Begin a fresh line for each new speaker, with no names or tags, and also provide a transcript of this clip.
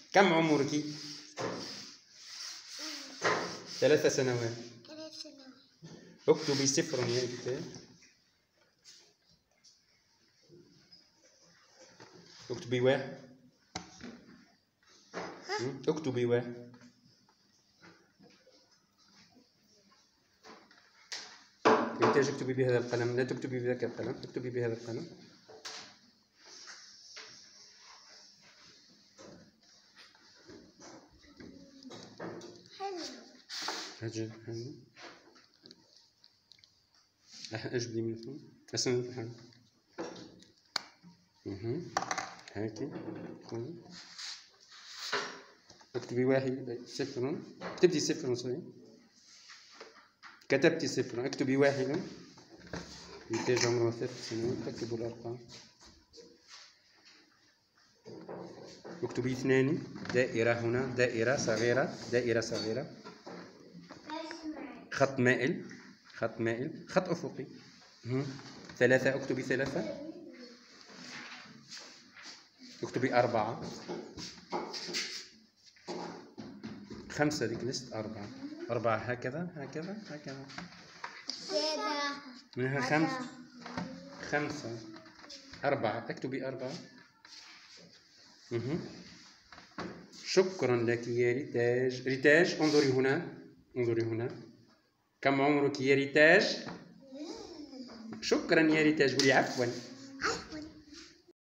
كم عمرك؟ 3 سنوات. اكتبي 0 يا ريتاج. اكتبي 1. اكتبي 1. ريتاج اكتبي بهذا القلم، لا تكتبي بذاك القلم، اكتبي بهذا القلم. أجل حلو. أجبدي من فوق. أسند حلو. هاكي. اكتبي 1 0. كتبتي 0 صحيح. كتبتي 0. اكتبي 1. ريتاج عمره 3 سنوات. تكتبوا الأرقام. اكتبي 2. دائرة هنا، دائرة صغيرة، دائرة صغيرة. خط مائل، خط مائل، خط أفقي. 3. اكتبي 3. اكتبي 4. 5 ذيك لست 4. 4 هكذا هكذا هكذا. منها 5. 4. اكتبي 4. شكرا لك يا ريتاج. ريتاج انظري هنا، انظري هنا. كم عمرك يا ريتاج؟ شكرا يا ريتاج. قولي عفوا.